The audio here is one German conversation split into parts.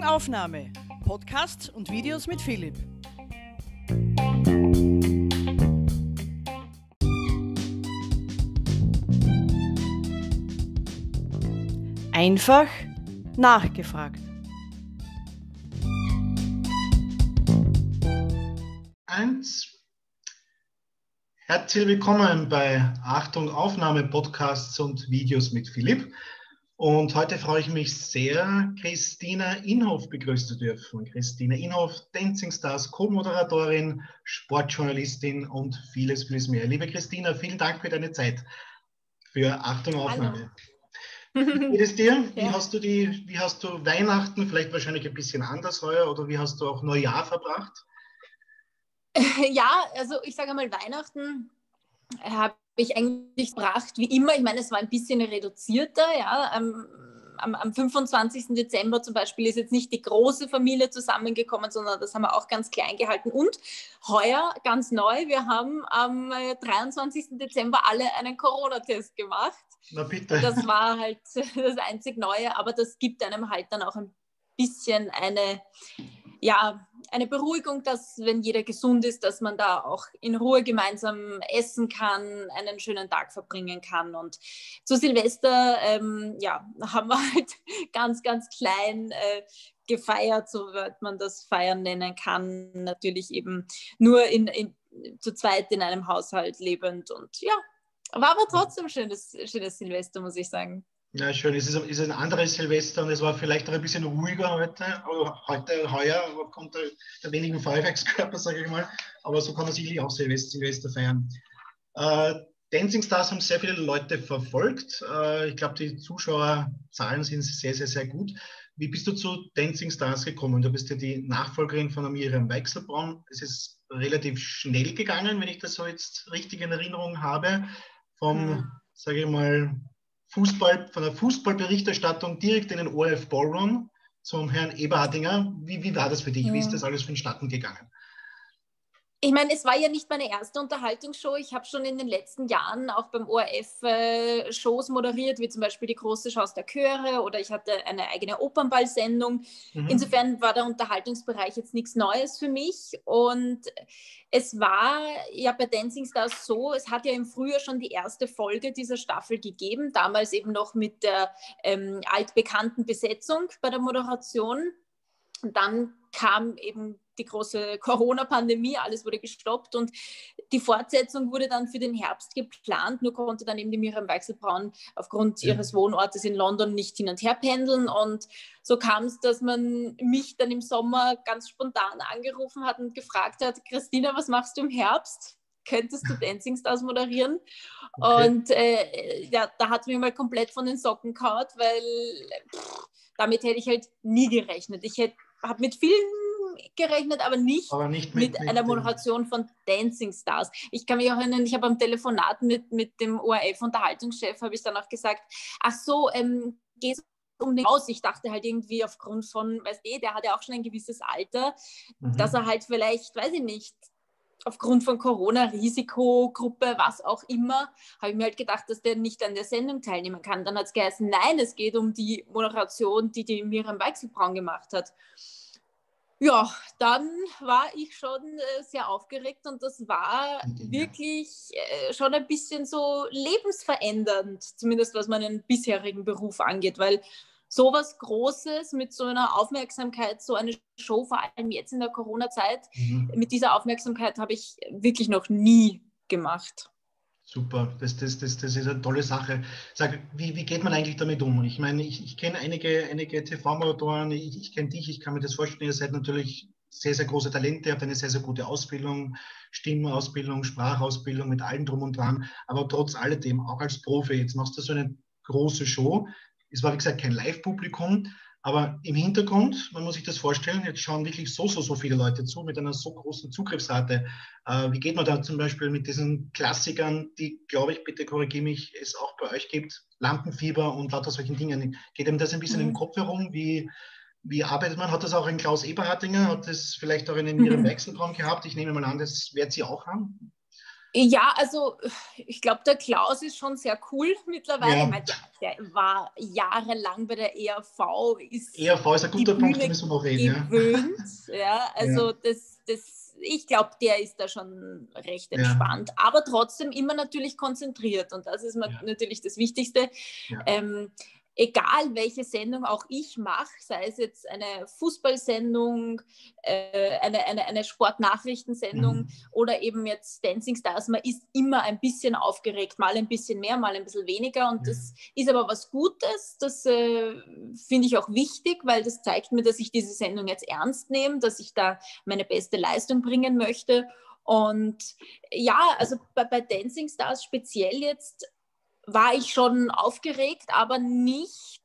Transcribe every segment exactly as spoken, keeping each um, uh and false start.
Aufnahme. Podcasts und Videos mit Philipp. Einfach nachgefragt. Eins. Herzlich willkommen bei Achtung Aufnahme Podcasts und Videos mit Philipp. Und heute freue ich mich sehr, Christina Inhoff begrüßen zu dürfen. Christina Inhoff, Dancing Stars, Co-Moderatorin, Sportjournalistin und vieles, vieles mehr. Liebe Christina, vielen Dank für deine Zeit für Achtung Aufnahme. Hallo. Wie geht es dir? Wie, ja. hast du die, wie hast du Weihnachten, vielleicht wahrscheinlich ein bisschen anders heuer, oder wie hast du auch Neujahr verbracht? Ja, also ich sage mal, Weihnachten habe ich eigentlich gebracht wie immer. Ich meine, es war ein bisschen reduzierter. Ja. Am, am, am fünfundzwanzigsten Dezember zum Beispiel ist jetzt nicht die große Familie zusammengekommen, sondern das haben wir auch ganz klein gehalten. Und heuer, ganz neu, wir haben am dreiundzwanzigsten Dezember alle einen Corona-Test gemacht. Na bitte. Das war halt das einzig Neue, aber das gibt einem halt dann auch ein bisschen eine... ja, eine Beruhigung, dass, wenn jeder gesund ist, dass man da auch in Ruhe gemeinsam essen kann, einen schönen Tag verbringen kann. Und zu Silvester, ähm, ja, haben wir halt ganz, ganz klein äh, gefeiert, soweit man das Feiern nennen kann. Natürlich eben nur in, in, zu zweit in einem Haushalt lebend. Und ja, war aber trotzdem ein schönes, schönes Silvester, muss ich sagen. Ja, schön. Es ist, es ist ein anderes Silvester und es war vielleicht auch ein bisschen ruhiger heute. Aber heute, heuer, aufgrund der, der wenigen Feuerwerkskörper, sage ich mal. Aber so kann man sicherlich auch Silvester, Silvester feiern. Äh, Dancing Stars haben sehr viele Leute verfolgt. Äh, ich glaube, die Zuschauerzahlen sind sehr, sehr, sehr gut. Wie bist du zu Dancing Stars gekommen? Du bist ja die Nachfolgerin von Miriam Weichselbraun. Es ist relativ schnell gegangen, wenn ich das so jetzt richtig in Erinnerung habe. Vom, hm. sage ich mal, Fußball, von der Fußballberichterstattung direkt in den O R F Ballroom zum Herrn Eberhardinger. Wie, wie war das für dich? Ja. Wie ist das alles vonstatten gegangen? Ich meine, es war ja nicht meine erste Unterhaltungsshow. Ich habe schon in den letzten Jahren auch beim O R F äh, Shows moderiert, wie zum Beispiel die große Chance der Chöre, oder ich hatte eine eigene Opernballsendung. Mhm. Insofern war der Unterhaltungsbereich jetzt nichts Neues für mich. Und es war ja bei Dancing Stars so, es hat ja im Frühjahr schon die erste Folge dieser Staffel gegeben, damals eben noch mit der ähm, altbekannten Besetzung bei der Moderation. Und dann kam eben die große Corona-Pandemie, alles wurde gestoppt und die Fortsetzung wurde dann für den Herbst geplant, nur konnte dann eben die Miriam Weichselbraun aufgrund ja. ihres Wohnortes in London nicht hin und her pendeln, und so kam es, dass man mich dann im Sommer ganz spontan angerufen hat und gefragt hat: Christina, was machst du im Herbst? Könntest du Dancing Stars moderieren? Okay. Und äh, ja, da hat es mich mal komplett von den Socken gehauen, weil pff, damit hätte ich halt nie gerechnet. Ich habe mit vielen gerechnet, aber nicht, aber nicht mit, mit, mit einer Moderation von Dancing Stars. Ich kann mich auch erinnern, ich habe am Telefonat mit, mit dem O R F-Unterhaltungschef, habe ich dann auch gesagt, ach so, ähm, geht es um den Haus. Ich dachte halt irgendwie aufgrund von, weißt du, der hat ja auch schon ein gewisses Alter, mhm. dass er halt vielleicht, weiß ich nicht, aufgrund von Corona, Risikogruppe, was auch immer, habe ich mir halt gedacht, dass der nicht an der Sendung teilnehmen kann. Dann hat es geheißen, nein, es geht um die Moderation, die die Miriam Weichselbraun gemacht hat. Ja, dann war ich schon äh, sehr aufgeregt, und das war ja. wirklich äh, schon ein bisschen so lebensverändernd, zumindest was meinen bisherigen Beruf angeht, weil sowas Großes mit so einer Aufmerksamkeit, so eine Show, vor allem jetzt in der Corona-Zeit, mhm. mit dieser Aufmerksamkeit habe ich wirklich noch nie gemacht. Super, das, das, das, das ist eine tolle Sache. Sag, wie, wie geht man eigentlich damit um? Ich meine, ich, ich kenne einige, einige T V-Moderatoren, ich, ich kenne dich, ich kann mir das vorstellen, ihr seid natürlich sehr, sehr große Talente, ihr habt eine sehr, sehr gute Ausbildung, Stimmausbildung, Sprachausbildung mit allem drum und dran, aber trotz alledem, auch als Profi, jetzt machst du so eine große Show. Es war, wie gesagt, kein Live-Publikum, aber im Hintergrund, man muss sich das vorstellen, jetzt schauen wirklich so, so, so viele Leute zu mit einer so großen Zugriffsrate. Äh, wie geht man da zum Beispiel mit diesen Klassikern, die, glaube ich, bitte korrigiere mich, es auch bei euch gibt, Lampenfieber und lauter solchen Dingen. Geht einem das ein bisschen mhm. im Kopf herum? Wie, wie arbeitet man? Hat das auch ein Klaus Eberhardinger? Hat das vielleicht auch einen Miriam Weichselbraun gehabt? Ich nehme mal an, das wird sie auch haben. Ja, also ich glaube, der Klaus ist schon sehr cool mittlerweile. Ja. Ich meine, der, der war jahrelang bei der E R V, ist E R V ist ein die guter Punkt, da Bühne müssen wir noch reden. gewöhnt. Ja, ja also Ja. das, das, ich glaube, der ist da schon recht Ja. entspannt, aber trotzdem immer natürlich konzentriert und das ist Ja. natürlich das Wichtigste. Ja. Ähm, egal welche Sendung auch ich mache, sei es jetzt eine Fußballsendung, äh, eine, eine, eine Sportnachrichtensendung Mhm. oder eben jetzt Dancing Stars, man ist immer ein bisschen aufgeregt, mal ein bisschen mehr, mal ein bisschen weniger und Ja. das ist aber was Gutes, das äh, finde ich auch wichtig, weil das zeigt mir, dass ich diese Sendung jetzt ernst nehme, dass ich da meine beste Leistung bringen möchte und ja, also bei, bei Dancing Stars speziell jetzt war ich schon aufgeregt, aber nicht,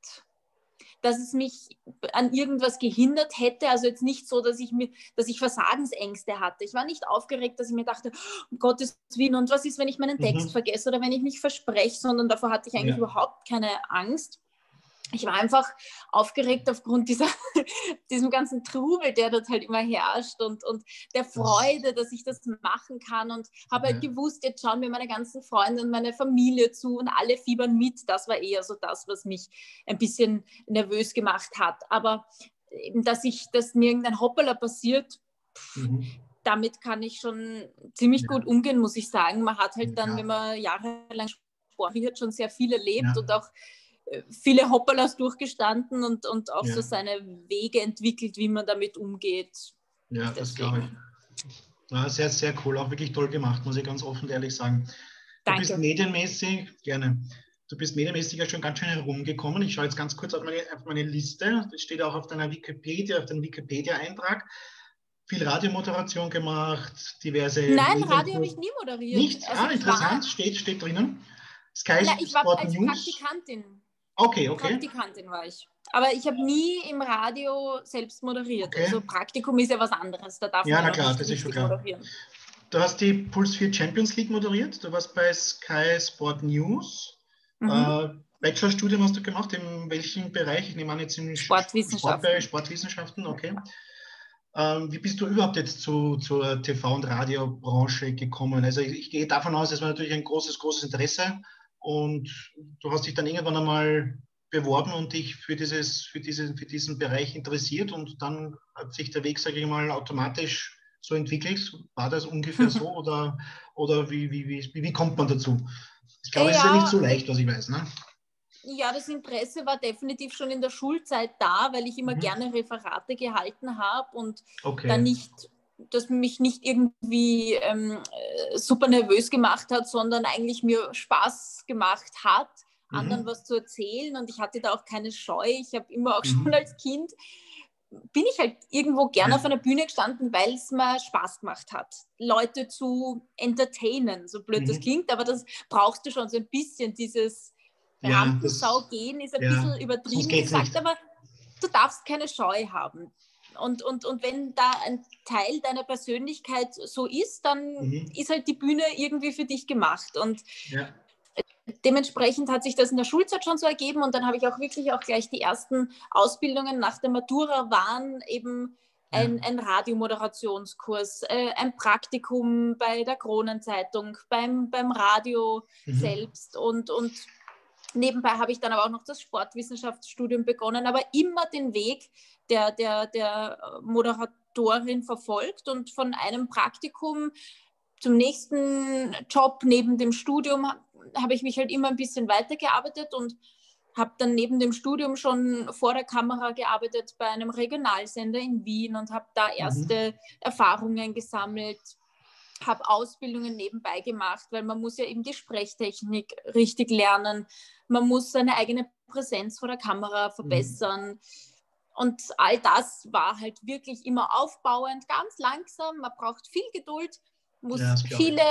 dass es mich an irgendwas gehindert hätte. Also jetzt nicht so, dass ich, mir, dass ich Versagensängste hatte. Ich war nicht aufgeregt, dass ich mir dachte, um Gottes Willen, und was ist, wenn ich meinen Text Mhm. vergesse oder wenn ich mich verspreche, sondern davor hatte ich eigentlich Ja. überhaupt keine Angst. Ich war einfach aufgeregt aufgrund dieser, diesem ganzen Trubel, der dort halt immer herrscht und, und der Freude, dass ich das machen kann und habe halt Ja. gewusst, jetzt schauen mir meine ganzen Freunde und meine Familie zu und alle fiebern mit. Das war eher so das, was mich ein bisschen nervös gemacht hat. Aber eben, dass, ich, dass mir irgendein Hoppala passiert, pff, Mhm. damit kann ich schon ziemlich Ja. gut umgehen, muss ich sagen. Man hat halt dann, Ja. wenn man jahrelang Sport hat, schon sehr viel erlebt Ja. und auch viele Hoppalas durchgestanden und, und auch Ja. so seine Wege entwickelt, wie man damit umgeht. Ja, das glaube ich. Ja, sehr, sehr cool. Auch wirklich toll gemacht, muss ich ganz offen und ehrlich sagen. Du Danke. bist medienmäßig, gerne. Du bist medienmäßig ja schon ganz schön herumgekommen. Ich schaue jetzt ganz kurz auf meine, auf meine Liste. Das steht auch auf deiner Wikipedia, auf deinem Wikipedia-Eintrag. Viel Radiomoderation gemacht, diverse. Nein, Medien- Radio habe ich nie moderiert. Nicht? Also Ah, ich interessant, war, steht, steht drinnen. Sky na, ich war Sport als News. Praktikantin. Okay, okay. Praktikantin war ich. Aber ich habe nie im Radio selbst moderiert. Okay. Also Praktikum ist ja was anderes. Da darf Ja, man na ja klar, auch nicht das ist schon richtig klar. moderieren. Du hast die Puls vier Champions League moderiert. Du warst bei Sky Sport News. Mhm. Äh, Bachelorstudium hast du gemacht. In welchem Bereich? Ich nehme an, jetzt im Sportwissenschaften. Sportbereich, Sportwissenschaften, okay. Ähm, wie bist du überhaupt jetzt zu, zur T V- und Radiobranche gekommen? Also ich, ich gehe davon aus, es war natürlich ein großes, großes Interesse und du hast dich dann irgendwann einmal beworben und dich für, dieses, für, diese, für diesen Bereich interessiert und dann hat sich der Weg, sage ich mal, automatisch so entwickelt. War das ungefähr so oder, oder wie, wie, wie, wie kommt man dazu? Ich glaube, es ist ja nicht so leicht, was ich weiß, ne? Ja, das Interesse war definitiv schon in der Schulzeit da, weil ich immer Mhm. gerne Referate gehalten habe und Okay. dann nicht, dass mich nicht irgendwie ähm, super nervös gemacht hat, sondern eigentlich mir Spaß gemacht hat, Mhm. anderen was zu erzählen und ich hatte da auch keine Scheu. Ich habe immer auch Mhm. schon als Kind, bin ich halt irgendwo gerne Ja. auf einer Bühne gestanden, weil es mir Spaß gemacht hat, Leute zu entertainen, so blöd Mhm. das klingt, aber das brauchst du schon so ein bisschen, dieses Ja, Rampensau das- gehen ist ein ja, bisschen sonst übertrieben geht's gesagt, nicht. aber du darfst keine Scheu haben. Und, und, und wenn da ein Teil deiner Persönlichkeit so ist, dann Mhm. ist halt die Bühne irgendwie für dich gemacht. Und Ja. dementsprechend hat sich das in der Schulzeit schon so ergeben und dann habe ich auch wirklich auch gleich die ersten Ausbildungen nach der Matura waren eben ein, Ja. ein Radiomoderationskurs, äh, ein Praktikum bei der Kronenzeitung, beim, beim Radio Mhm. selbst und, und nebenbei habe ich dann aber auch noch das Sportwissenschaftsstudium begonnen, aber immer den Weg der, der, der Moderatorin verfolgt und von einem Praktikum zum nächsten Job neben dem Studium habe ich mich halt immer ein bisschen weitergearbeitet und habe dann neben dem Studium schon vor der Kamera gearbeitet bei einem Regionalsender in Wien und habe da erste mhm. Erfahrungen gesammelt, habe Ausbildungen nebenbei gemacht, weil man muss ja eben die Sprechtechnik richtig lernen, man muss seine eigene Präsenz vor der Kamera verbessern. Mhm. Und all das war halt wirklich immer aufbauend, ganz langsam, man braucht viel Geduld, muss Ja, viele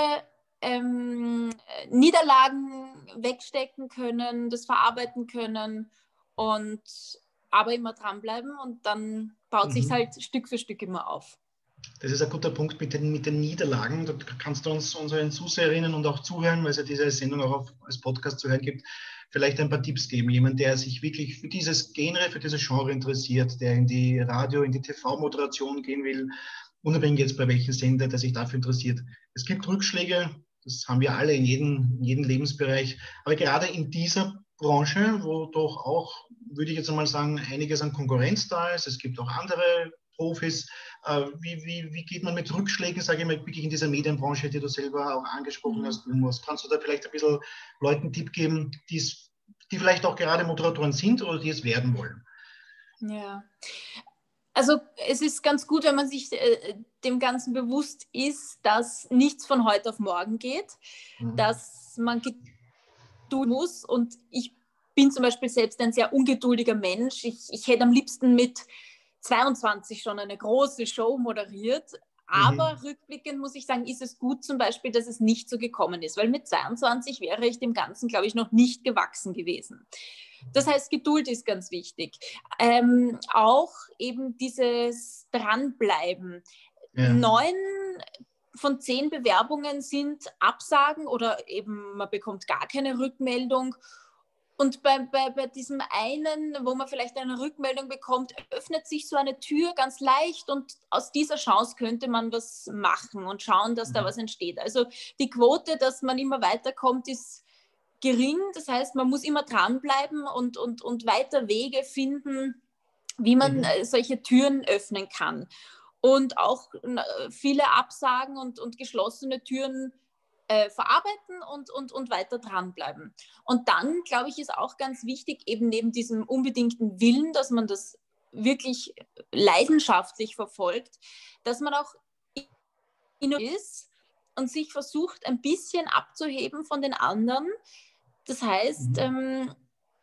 ähm, Niederlagen wegstecken können, das verarbeiten können und aber immer dranbleiben und dann baut mhm. sich halt Stück für Stück immer auf. Das ist ein guter Punkt mit den, mit den Niederlagen. Da kannst du uns, unseren Zuseherinnen und auch Zuhören, weil es ja diese Sendung auch auf, als Podcast zu hören gibt, vielleicht ein paar Tipps geben. Jemand, der sich wirklich für dieses Genre, für dieses Genre interessiert, der in die Radio-, in die T V-Moderation gehen will, unabhängig jetzt bei welchem Sender, der sich dafür interessiert. Es gibt Rückschläge, Das haben wir alle in jedem, in jedem Lebensbereich. Aber gerade in dieser Branche, wo doch auch, würde ich jetzt einmal sagen, einiges an Konkurrenz da ist, es gibt auch andere Profis. Äh, wie, wie, wie geht man mit Rückschlägen, sage ich mal, wirklich in dieser Medienbranche, die du selber auch angesprochen hast, musst? Kannst du da vielleicht ein bisschen Leuten einen Tipp geben, die's, die vielleicht auch gerade Moderatoren sind oder die es werden wollen? Ja, also es ist ganz gut, wenn man sich äh, dem Ganzen bewusst ist, dass nichts von heute auf morgen geht, mhm. dass man tun muss. Und ich bin zum Beispiel selbst ein sehr ungeduldiger Mensch. Ich, ich hätte am liebsten mit zweiundzwanzig schon eine große Show moderiert. Aber mhm. rückblickend muss ich sagen, ist es gut zum Beispiel, dass es nicht so gekommen ist, weil mit zweiundzwanzig wäre ich dem Ganzen, glaube ich, noch nicht gewachsen gewesen. Das heißt, Geduld ist ganz wichtig. Ähm, auch eben dieses Dranbleiben. Ja. Neun von zehn Bewerbungen sind Absagen oder eben man bekommt gar keine Rückmeldung. Und bei, bei, bei diesem einen, wo man vielleicht eine Rückmeldung bekommt, öffnet sich so eine Tür ganz leicht und aus dieser Chance könnte man was machen und schauen, dass da was entsteht. Also die Quote, dass man immer weiterkommt, ist gering. Das heißt, man muss immer dranbleiben und, und, und weiter Wege finden, wie man mhm. solche Türen öffnen kann. Und auch viele Absagen und, und geschlossene Türen äh, verarbeiten und, und, und weiter dranbleiben. Und dann, glaube ich, ist auch ganz wichtig, eben neben diesem unbedingten Willen, dass man das wirklich leidenschaftlich verfolgt, dass man auch ist und sich versucht, ein bisschen abzuheben von den anderen. Das heißt, ähm,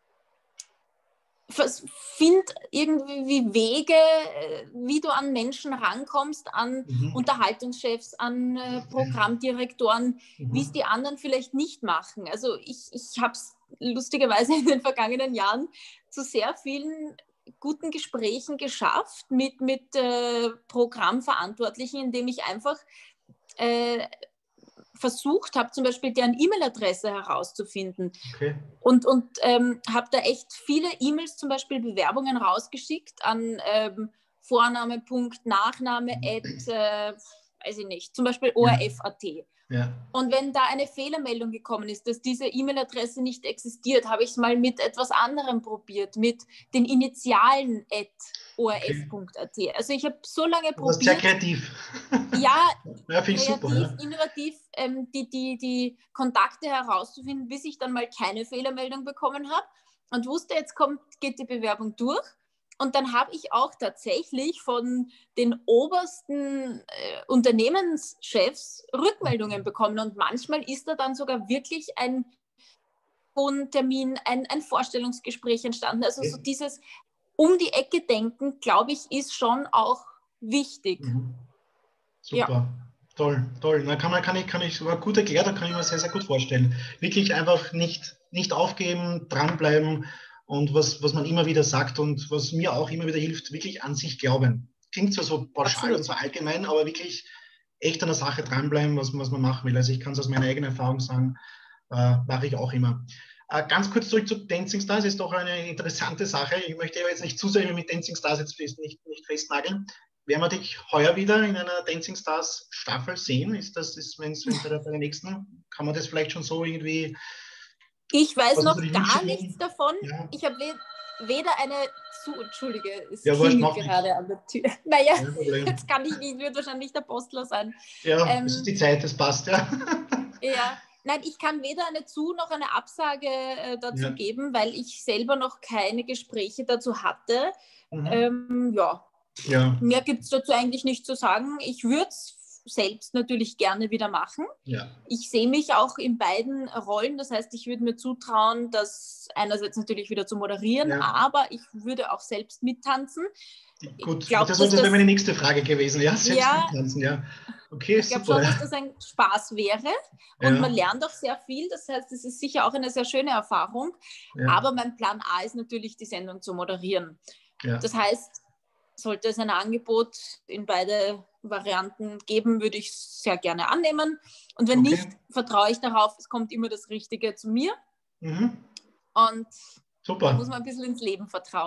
find irgendwie Wege, wie du an Menschen rankommst, an mhm. Unterhaltungschefs, an äh, Programmdirektoren, mhm. wie es die anderen vielleicht nicht machen. Also ich, ich habe es lustigerweise in den vergangenen Jahren zu sehr vielen guten Gesprächen geschafft mit, mit äh, Programmverantwortlichen, indem ich einfach äh, versucht habe, zum Beispiel deren E-Mail-Adresse herauszufinden. Okay. Und, und ähm, habe da echt viele E-Mails, zum Beispiel Bewerbungen rausgeschickt an ähm, Vorname, Punkt, Nachname, at, äh, weiß ich nicht, zum Beispiel O R F Punkt A T. Ja. Und wenn da eine Fehlermeldung gekommen ist, dass diese E-Mail-Adresse nicht existiert, habe ich es mal mit etwas anderem probiert, mit den Initialen at O R F Punkt A T. Okay. Also ich habe so lange probiert. Das ist sehr kreativ. Ja, ja kreativ, super, ja. innovativ, ähm, die, die, die Kontakte herauszufinden, bis ich dann mal keine Fehlermeldung bekommen habe und wusste, jetzt kommt, geht die Bewerbung durch. Und dann habe ich auch tatsächlich von den obersten äh, Unternehmenschefs Rückmeldungen bekommen. Und manchmal ist da dann sogar wirklich ein Termin, ein, ein Vorstellungsgespräch entstanden. Also so dieses um die Ecke denken, glaube ich, ist schon auch wichtig. Mhm. Super. Ja. Toll, toll. Da kann man, kann ich, kann ich, war gut erklärt, da kann ich mir sehr, sehr gut vorstellen. Wirklich einfach nicht, nicht aufgeben, dranbleiben. Und was, was man immer wieder sagt und was mir auch immer wieder hilft, wirklich an sich glauben. Klingt zwar so pauschal Absolut. Und so allgemein, aber wirklich echt an der Sache dranbleiben, was, was man machen will. Also ich kann es aus meiner eigenen Erfahrung sagen, äh, mache ich auch immer. Äh, ganz kurz zurück zu Dancing Stars, ist doch eine interessante Sache. Ich möchte aber jetzt nicht zu sehr mit Dancing Stars jetzt nicht, nicht festnageln. Werden wir dich heuer wieder in einer Dancing Stars Staffel sehen? Ist das, ist, wenn es bei der nächsten, kann man das vielleicht schon so irgendwie... Ich weiß noch gar nichts davon. Ja. Ich habe weder eine zu... Entschuldige, es ja, klingelt gerade an der Tür. Naja, jetzt kann ich nicht, wird wahrscheinlich der Postler sein. Ja, ähm, das ist die Zeit, das passt, ja. Ja, nein, ich kann weder eine Zu- noch eine Absage äh, dazu ja. geben, weil ich selber noch keine Gespräche dazu hatte. Mhm. Ähm, ja. ja, mehr gibt es dazu eigentlich nicht zu sagen. Ich würde es selbst natürlich gerne wieder machen. Ja. Ich sehe mich auch in beiden Rollen, das heißt, ich würde mir zutrauen, das einerseits natürlich wieder zu moderieren, ja. aber ich würde auch selbst mittanzen. Gut, ich glaub, das wäre meine nächste Frage gewesen. Ja, selbst ja, mittanzen, ja. Okay, ich glaube schon, dass das ein Spaß wäre und ja. man lernt auch sehr viel, das heißt, es ist sicher auch eine sehr schöne Erfahrung, ja. aber mein Plan A ist natürlich, die Sendung zu moderieren. Ja. Das heißt, sollte es ein Angebot in beide Varianten geben, würde ich es sehr gerne annehmen. Und wenn okay. nicht, vertraue ich darauf, es kommt immer das Richtige zu mir. Mhm. Und Super. da muss man ein bisschen ins Leben vertrauen.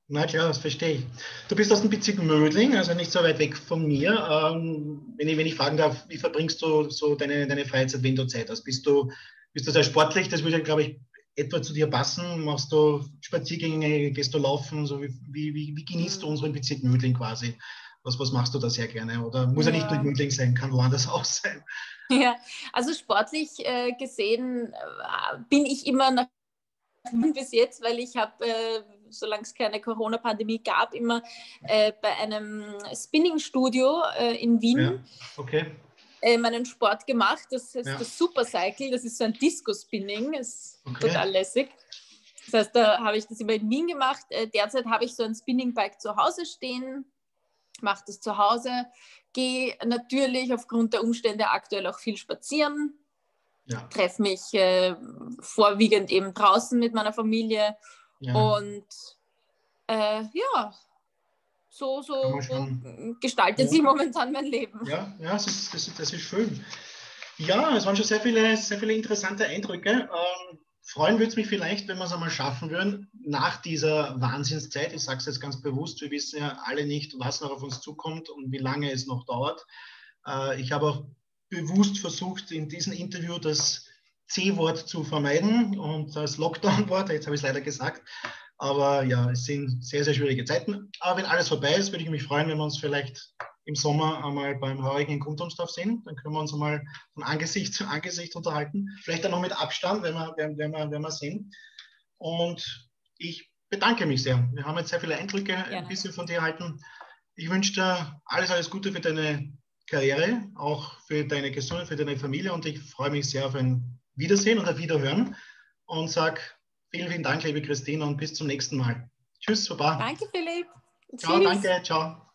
Na klar, das verstehe ich. Du bist aus dem Bezirk Mödling, also nicht so weit weg von mir. Ähm, wenn ich, wenn ich fragen darf, wie verbringst du so deine, deine Freizeit, wenn du Zeit hast? Bist du, bist du sehr sportlich? Das würde, glaube ich, etwa zu dir passen. Machst du Spaziergänge, gehst du laufen? So wie, wie, wie, wie genießt du Hm. unseren Bezirk Mödling quasi? Was, was machst du da sehr gerne? Oder muss ja nicht nur in Ja. Mödling sein, kann woanders auch sein. Ja, also sportlich äh, gesehen äh, bin ich immer nach bis jetzt, weil ich habe, äh, solange es keine Corona-Pandemie gab, immer äh, bei einem Spinning-Studio äh, in Wien Ja, okay. äh, meinen Sport gemacht. Das heißt Ja, das Supercycle, das ist so ein Disco-Spinning, ist okay. total lässig. Das heißt, da habe ich das immer in Wien gemacht. Äh, derzeit habe ich so ein Spinning-Bike zu Hause stehen, mache das zu Hause, gehe natürlich aufgrund der Umstände aktuell auch viel spazieren, Ja, treffe mich äh, vorwiegend eben draußen mit meiner Familie ja, und äh, ja, so, kann man so schon. gestaltet Ja, sich momentan mein Leben. ja, ja, das ist, das ist, das ist schön. Ja, es waren schon sehr viele, sehr viele interessante Eindrücke. Ähm, freuen würde es mich vielleicht, wenn wir es einmal schaffen würden, nach dieser Wahnsinnszeit. Ich sage es jetzt ganz bewusst, wir wissen ja alle nicht, was noch auf uns zukommt und wie lange es noch dauert. Äh, ich habe auch bewusst versucht, in diesem Interview das C-Wort zu vermeiden und das Lockdown-Wort, jetzt habe ich es leider gesagt. Aber ja, es sind sehr, sehr schwierige Zeiten. Aber wenn alles vorbei ist, würde ich mich freuen, wenn wir uns vielleicht im Sommer einmal beim Heurigen in Gumtormsdorf sehen. Dann können wir uns einmal von Angesicht zu Angesicht unterhalten. Vielleicht dann noch mit Abstand, wenn wir, wenn, wenn wir, wenn wir sehen. Und ich bedanke mich sehr. Wir haben jetzt sehr viele Eindrücke ein Gerne. bisschen von dir erhalten. Ich wünsche dir alles, alles Gute für deine Karriere, auch für deine Gesundheit, für deine Familie. Und ich freue mich sehr auf ein Wiedersehen und ein Wiederhören. Und sage vielen, vielen Dank, liebe Christine, und bis zum nächsten Mal. Tschüss, Baba. Danke, Philipp. Ciao, Tschüss. danke, ciao.